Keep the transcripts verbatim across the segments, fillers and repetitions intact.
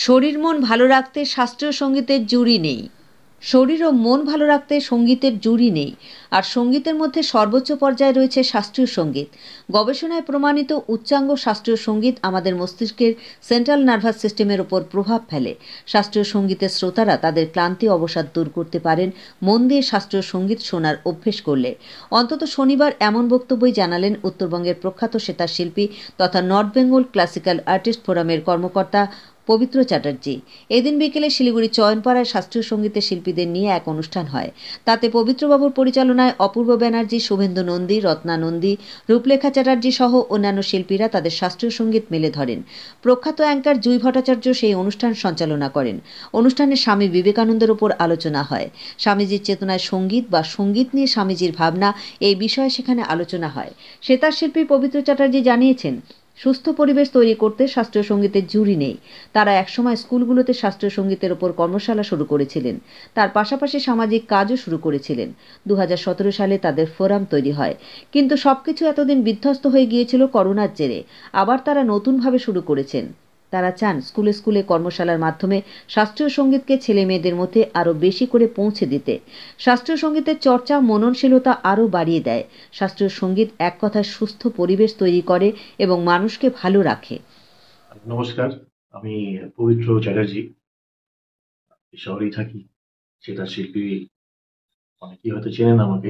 শরীর মন ভালো রাখতে শাস্ত্রীয় সঙ্গীতের জুড়ি নেই। শরীর ও মন ভালো রাখতে সঙ্গীতের জুড়ি নেই। আর সঙ্গীতের মধ্যে সর্বোচ্চ পর্যায়ে রয়েছে শাস্ত্রীয় সঙ্গীত। গবেষণায় প্রমাণিত উচ্চাঙ্গ শাস্ত্রীয় সঙ্গীত আমাদের মস্তিষ্কের সেন্ট্রাল নার্ভাস সিস্টেমের ওপর প্রভাব ফেলে। শাস্ত্রীয় সঙ্গীতের শ্রোতারা তাদের ক্লান্তি অবসাদ দূর করতে পারেন মন দিয়ে শাস্ত্রীয় সঙ্গীত শোনার অভ্যেস করলে। অন্তত শনিবার এমন বক্তব্যই জানালেন উত্তরবঙ্গের প্রখ্যাত সেতার শিল্পী তথা নর্থ বেঙ্গল ক্লাসিক্যাল আর্টিস্ট ফোরামের কর্মকর্তা পবিত্র চ্যাটার্জি। এদিন বিকেলে শিলিগুড়ি চয়নপাড়ায় শাস্ত্রীয় সঙ্গীতের শিল্পীদের নিয়ে এক অনুষ্ঠান হয়। তাতে পবিত্রবাবুর পরিচালনায় অপূর্ব ব্যানার্জি, শুভেন্দু নন্দী, রত্না নন্দী, রূপলেখা চ্যাটার্জি সহ অন্যান্য শিল্পীরা তাদের শাস্ত্রীয় সঙ্গীত মেলে ধরেন। প্রখ্যাত অ্যাঙ্কার জুই ভট্টাচার্য সেই অনুষ্ঠান সঞ্চালনা করেন। অনুষ্ঠানে স্বামী বিবেকানন্দের ওপর আলোচনা হয়। স্বামীজির চেতনায় সঙ্গীত বা সঙ্গীত নিয়ে স্বামীজির ভাবনা, এই বিষয়ে সেখানে আলোচনা হয়। সেতার শিল্পী পবিত্র চ্যাটার্জি জানিয়েছেন, সুস্থ পরিবেশ তৈরি করতে শাস্ত্রীয় সঙ্গীতের জুড়ি নেই। তারা একসময় স্কুলগুলোতে শাস্ত্রীয় সঙ্গীতের ওপর কর্মশালা শুরু করেছিলেন। তার পাশাপাশি সামাজিক কাজও শুরু করেছিলেন। দু হাজার সতেরো সালে তাদের ফোরাম তৈরি হয়। কিন্তু সবকিছু এতদিন বিধ্বস্ত হয়ে গিয়েছিল করোনার জেরে। আবার তারা নতুনভাবে শুরু করেছেন। তারা চান স্কুলে স্কুলে কর্মশালার মাধ্যমে শাস্ত্রীয় সঙ্গীতকে ছেলে মেয়েদের মধ্যে আরও বেশি করে পৌঁছে দিতে। শাস্ত্রীয় সঙ্গীতের চর্চা মননশীলতা আরও বাড়িয়ে দেয়। শাস্ত্রীয় সঙ্গীত এক কথায় সুস্থ পরিবেশ তৈরি করে এবং মানুষকে ভালো রাখে। নমস্কার, আমি পবিত্র চ্যাটার্জি। শহরেই থাকি। সেতার শিল্পী, অনেকেই হয়তো চেনেন আমাকে।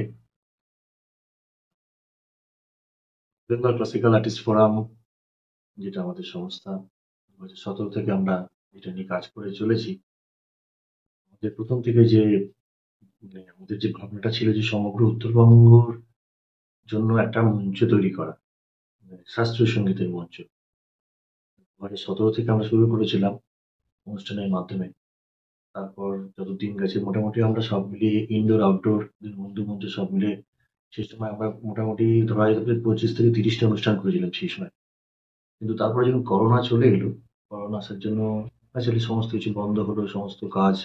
বেঙ্গল ক্লাসিক্যাল আর্টিস্ট ফোরাম, যেটা আমাদের সংস্থা, দু হাজার সতেরো থেকে আমরা এটা নিয়ে কাজ করে চলেছি। আমাদের প্রথম থেকে যে মানে আমাদের যে ভাবনাটা ছিল যে সমগ্র উত্তরবঙ্গর জন্য একটা মঞ্চ তৈরি করা, মানে শাস্ত্রীয় সঙ্গীতের মঞ্চ। দু হাজার সতেরো থেকে আমরা শুরু করেছিলাম অনুষ্ঠানের মাধ্যমে। তারপর যত দিন গেছে মোটামুটি আমরা সব মিলিয়ে ইনডোর আউটডোর বন্ধু মধ্যে সব মিলে সেই সময় আমরা মোটামুটি ধরা যেতে পারে পঁচিশ থেকে তিরিশটা অনুষ্ঠান করেছিলাম সেই সময়। কিন্তু তারপরে যখন করোনা চলে এলো, করোনা আসার জন্য আসলে সমস্ত কিছু বন্ধ হলো, সমস্ত কাজ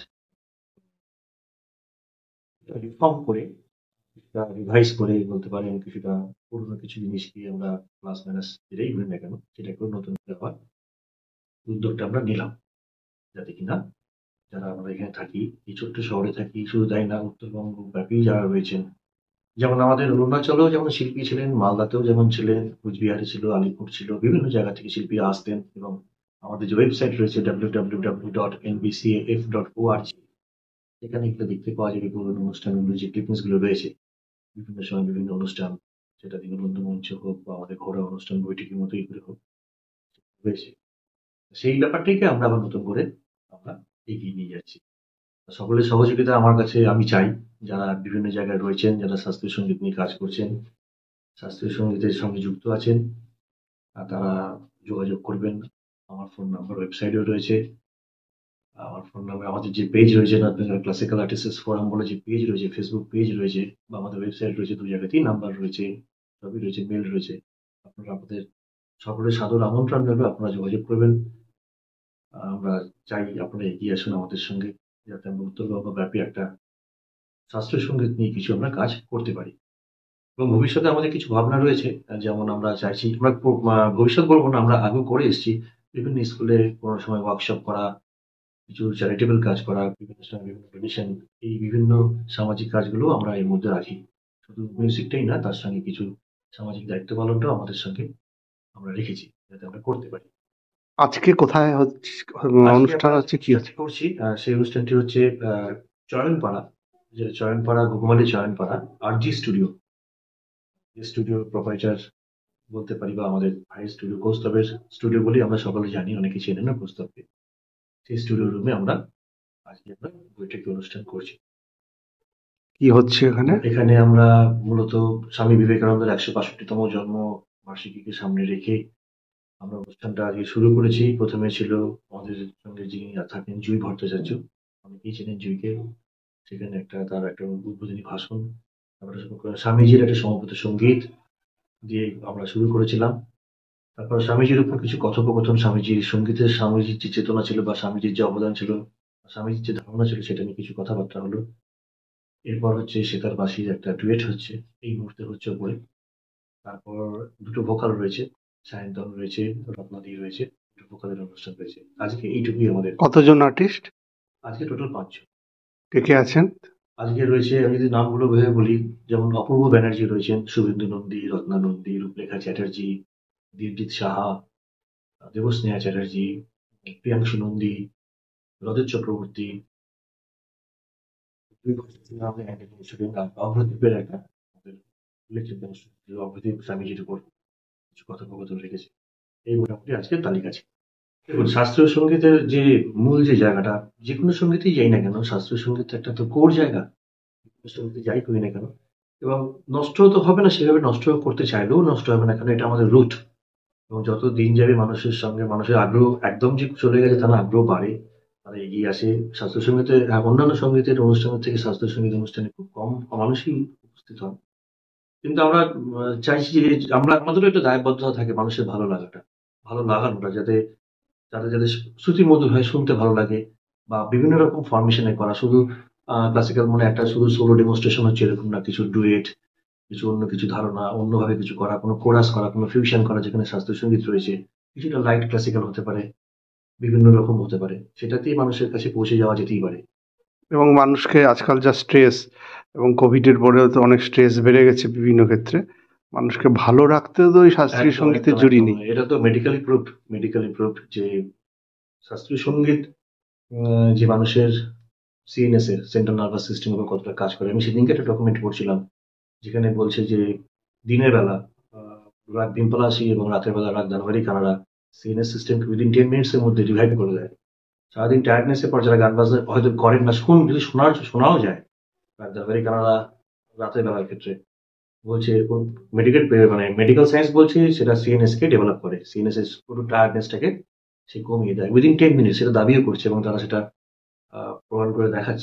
রিফর্ম করে, কিছুটা রিভাইজ করে বলতে পারেন, কিছুটা পুরোনো কিছু জিনিসকে আমরা প্লাস মাইনাস যেটাই বলি না কেন সেটাকেও নতুন করে আবার উদ্যোগটা আমরা নিলাম, যাতে কিনা যারা আমরা এখানে থাকি, এই ছোট্ট শহরে থাকি, শুধু তাই না উত্তরবঙ্গ ব্যাপী যারা রয়েছেন, যেমন আমাদের অরুণাচলেও যেমন শিল্পী ছিলেন, মালদাতেও যেমন ছিলেন, কুচবিহারে ছিল, আলিপুর ছিল, বিভিন্ন জায়গা থেকে শিল্পীরা আসতেন। এবং আমাদের যে ওয়েবসাইট রয়েছে W W W dot N B C A F dot O R G, সেখানে এগুলো দেখতে পাওয়া যাবে পুরোনো অনুষ্ঠানগুলো, যে ক্লিপিংস গুলো রয়েছে বিভিন্ন সময় বিভিন্ন অনুষ্ঠান, সেটা দীনবন্ধু মঞ্চ হোক বা আমাদের ঘরোয়া অনুষ্ঠান বইটির মতোই করে হোক, রয়েছে। সেই ব্যাপারটাকে আমরা আবার নতুন করে আমরা এগিয়ে নিয়ে যাচ্ছি। সকলের সহযোগিতা আমার কাছে আমি চাই। যারা বিভিন্ন জায়গায় রয়েছেন, যারা শাস্ত্রীয় সঙ্গীত নিয়ে কাজ করছেন, শাস্ত্রীয় সঙ্গীতের সঙ্গে যুক্ত আছেন, আর তারা যোগাযোগ করবেন। আমার ফোন নাম্বার ওয়েবসাইটেও রয়েছে। আমার ফোন নাম্বার, আমাদের যে পেজ রয়েছে north Bengal classical artists forum বলে যে পেজ রয়েছে, ফেসবুক পেজ রয়েছে, বা আমাদের ওয়েবসাইট রয়েছে, দু জায়গাতেই নাম্বার রয়েছে, সবই রয়েছে, মেল রয়েছে। আপনারা আপনাদের সকলের সাদর আমন্ত্রণ রইল, আপনারা যোগাযোগ করবেন। আমরা চাই আপনারা এগিয়ে আসুন আমাদের সঙ্গে, যাতে আমরা উত্তরবঙ্গ ব্যাপী একটা শাস্ত্রীয় সঙ্গীত নিয়ে কিছু আমরা কাজ করতে পারি। এবং ভবিষ্যতে আমাদের কিছু ভাবনা রয়েছে, আহ, যেমন আমরা চাইছি, আমরা প- আহ, ভবিষ্যৎ বলবো না, আমরা আগেও করে এসেছি বিভিন্ন স্কুলে কোনো সময় ওয়ার্কশপ করা, কিছু চ্যারিটেবল কাজ করা, বিভিন্ন সময় বিভিন্ন ডোনেশন, এই বিভিন্ন সামাজিক কাজগুলো আমরা এর মধ্যে রাখি। শুধু মিউজিকটাই না, তার সঙ্গে কিছু সামাজিক দায়িত্ব পালনটাও আমাদের সঙ্গে আমরা রেখেছি, যাতে আমরা করতে পারি। আজকে কোথায় হচ্ছে আজকে অনুষ্ঠান, আমরা হচ্ছে কি যেটি হচ্ছে? করছি, আহ, সেই অনুষ্ঠানটি হচ্ছে আহ, চয়নপাড়া, যে চয়নপাড়া, ঘুঘুমালি চয়নপাড়া আর জি স্টুডিও, যে স্টুডিওর প্রোপাইটার বলতে পারি, বা আমাদের ভাই স্টুডিও, কৌস্তবের স্টুডিও বলি আমরা সকলে জানি, অনেকে চেনে না কৌস্তবকে। সেই স্টুডিও রুমে আমরা আজকে আমরা বৈঠকি অনুষ্ঠান করছি। কি হচ্ছে এখানে? এখানে আমরা মূলত স্বামী বিবেকানন্দের একশো বাষট্টিতম জন্ম বার্ষিকীকে সামনে রেখে আমরা অনুষ্ঠানটা আজকে শুরু করেছি। প্রথমে ছিল আমাদের সঙ্গে যিনি থাকেন জুই ভট্টাচার্য, অনেকেই চেনেন জুইকে। সেখানে একটা তার একটা উদ্বোধনী ভাষণ, তারপরে শুরু করে স্বামীজির একটা সমবেত সঙ্গীত দিয়ে আমরা শুরু করেছিলাম। তারপর স্বামীজির উপর কিছু কথোপকথন, স্বামীজির সঙ্গীতের, স্বামীজির যে চেতনা ছিল বা স্বামীজির যে অবদান ছিল, স্বামীজির যে ধারণা ছিল, সেটা নিয়ে কিছু কথাবার্তা হলো। এরপর হচ্ছে সেতারবাসীর একটা ডুয়েট হচ্ছে, এই মুহূর্তে হচ্ছে উপরে। তারপর দুটো ভোকাল রয়েছে, সায়ন্তন রয়েছে, রত্নাদি রয়েছে, ভোকালের অনুষ্ঠান হয়েছে। আজকে এইটুকুই আমাদের। কতজন আর্টিস্ট? আজকে টোটাল পাঁচজন। কে কে আছেন? আজকে রয়েছে, আমি যদি নামগুলো ভেবে বলি, যেমন অপূর্ব ব্যানার্জি রয়েছেন, শুভেন্দু নন্দী, রত্না নন্দী, রূপলেখা চ্যাটার্জি, দীপজিৎ সাহা, দেবস্নেহা চ্যাটার্জি, প্রিয়াংশু নন্দী, রজত চক্রবর্তী, দুই বছর ধরে আমাদের অ্যান্টিনিউ স্টুডেন্ট অভ্রদীপের একটা আমাদের উল্লেখযোগ্য অনুষ্ঠান, যে অভ্রদীপ স্বামীজির উপর কিছু কথোপকথন রেখেছে। এই মোটামুটি আজকের তালিকা ছিল। দেখুন, শাস্ত্রীয় সঙ্গীতের যে মূল যে জায়গাটা, যে কোনো সঙ্গীতেই যাই না কেন, শাস্ত্রীয় সঙ্গীত একটা তো কোর জায়গা, সঙ্গীতে যাই করি না কেন, এবং নষ্ট তো হবে না, সেভাবে নষ্ট করতে চাইলেও নষ্ট হবে না, কারণ এটা আমাদের রুট। এবং যত দিন যাবে মানুষের সঙ্গে মানুষের আগ্রহ একদম যে চলে গেছে তা না, আগ্রহ বাড়ে, তারা এগিয়ে আসে। শাস্ত্রীয় সঙ্গীতে হ্যাঁ, অন্যান্য সঙ্গীতের অনুষ্ঠানের থেকে শাস্ত্রীয় সঙ্গীত অনুষ্ঠানে খুব কম মানুষই উপস্থিত হন, কিন্তু আমরা আহ, চাইছি যে আমরা আমাদেরও একটা দায়বদ্ধতা থাকে মানুষের ভালো লাগাটা, ভালো লাগানোটা, যাতে যাতে যাতে শ্রুতি মধুর হয়, শুনতে ভালো লাগে, বা বিভিন্ন রকম ফরমেশনে করা, শুধু ক্লাসিক্যাল মানে একটা শুধু সোলো ডেমনস্ট্রেশন হচ্ছে এরকম না, কিছু ডুয়েট, কিছু অন্য কিছু ধারণা, অন্যভাবে কিছু করা, কোনো কোরাস করা, কোনো ফিউশন করা, যেখানে শাস্ত্রীয় সঙ্গীত রয়েছে, কিছুটা লাইট ক্লাসিক্যাল হতে পারে, বিভিন্ন রকম হতে পারে, সেটাতেই মানুষের কাছে পৌঁছে যাওয়া যেতেই পারে। এবং মানুষকে আজকাল যা স্ট্রেস, এবং কোভিডের পরেও তো অনেক স্ট্রেস বেড়ে গেছে বিভিন্ন ক্ষেত্রে, মানুষকে ভালো রাখতেও তো ওই শাস্ত্রীয় একদম সঙ্গীতের একদম জুড়ি একদম নেই। এটা তো মেডিকেলি প্রুফড, মেডিকেলি প্রুফড যে শাস্ত্রীয় সঙ্গীত আহ, যে মানুষের সিএনএস এর সেন্ট্রাল নার্ভাস সিস্টেম উপর কতটা কাজ করে। আমি সেদিনকে একটা ডকুমেন্ট পড়ছিলাম, যেখানে বলছে যে দিনের বেলা আহ, রাগ ডিম্পলাসি এবং রাতের বেলা রাগ ধানবাড়ি কানাডা সিএনএস সিস্টেমকে উইদিন টেন মিনিটস এর মধ্যে রিভাইভ করে দেয়। সারাদিন টায়ার্ডনেস এর পর যারা গান বাজনা হয়তো করেন না, শুন, যদি শোনার শোনাও যায়, রাগ ধানবাড়ি কানাডা রাতের বেলার ক্ষেত্রে বলছে মেডিকেল মানে মেডিকেল সায়েন্স বলছে সেটা সিএনএস কে ডেভেলপ করে, সিএনএস এর পুরো টায়ার্ডনেসটাকে সে কমিয়ে দেয় উইদিন টেন মিনিট, সেটা দাবিও করছে এবং তারা সেটা আহ, প্রমাণ করে দেখাচ্ছে।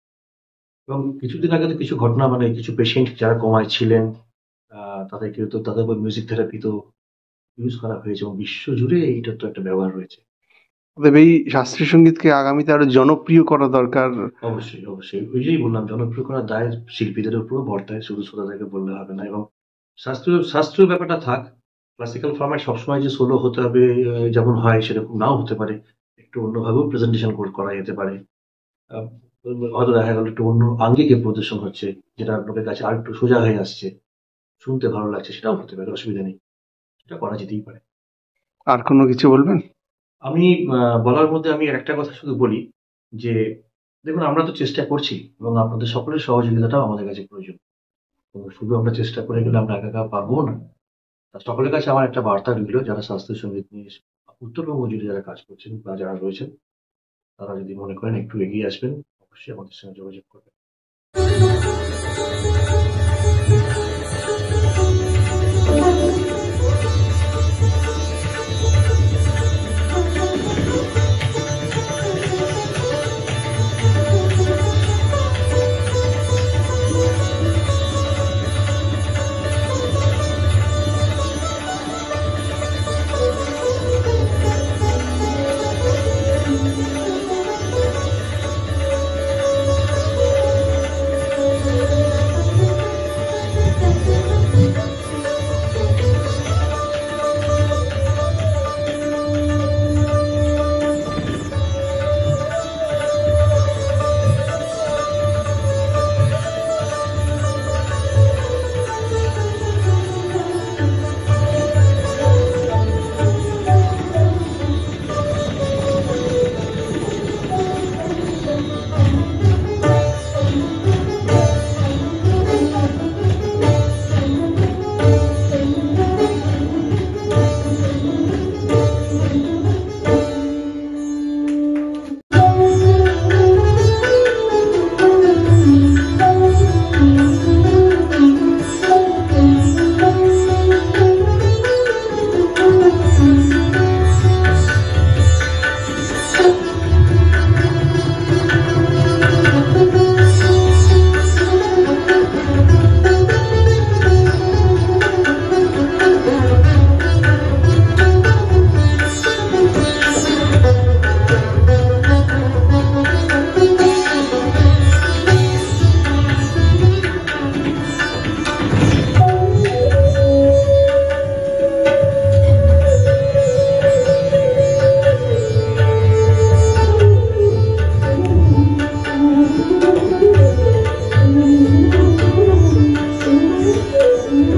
এবং কিছুদিন আগে তো কিছু ঘটনা, মানে কিছু পেশেন্ট যারা কমায় ছিলেন, আহ, তাদেরকে তো তাদের উপর মিউজিক থেরাপি তো ইউজ করা হয়েছে, এবং বিশ্ব জুড়ে এইটার তো একটা ব্যবহার রয়েছে। অতএব এই শাস্ত্রীয় সঙ্গীতকে আগামীতে আরো জনপ্রিয় করা দরকার। অবশ্যই অবশ্যই, ওই যেই বললাম, জনপ্রিয় করার দায় শিল্পীদের উপরও বর্তায়, শুধু শ্রোতাদেরকে বললে হবে না। এবং শাস্ত্রীয় শাস্ত্রীয় ব্যাপারটা থাক, ক্লাসিক্যাল ফরম্যাট সবসময় যে সোলো হতে হবে আহ, যেমন হয় সেরকম নাও হতে পারে, একটু অন্যভাবেও প্রেজেন্টেশন করা যেতে পারে। আহ, হয়তো দেখা গেল একটু অন্য আঙ্গিকে প্রদর্শন হচ্ছে, যেটা লোকের কাছে আর একটু সোজা হয়ে আসছে, শুনতে ভালো লাগছে, সেটাও হতে পারে, অসুবিধা নেই, সেটা করা যেতেই পারে। আর কোনো কিছু বলবেন? আমি আহ, বলার মধ্যে আমি একটা কথা শুধু বলি যে, দেখুন, আমরা তো চেষ্টা করছি এবং আপনাদের সকলের সহযোগিতাটাও আমাদের কাছে প্রয়োজন। তো শুধু আমরা চেষ্টা করে গেলে আমরা একা একা পারবো না। তা সকলের কাছে আমার একটা বার্তা রইল, যারা শাস্ত্রীয় সঙ্গীত নিয়ে উত্তরবঙ্গ জুড়ে যারা কাজ করছেন বা যারা রয়েছেন, তারা যদি মনে করেন একটু এগিয়ে আসবেন, অবশ্যই আমাদের সঙ্গে যোগাযোগ করবেন। Thank you.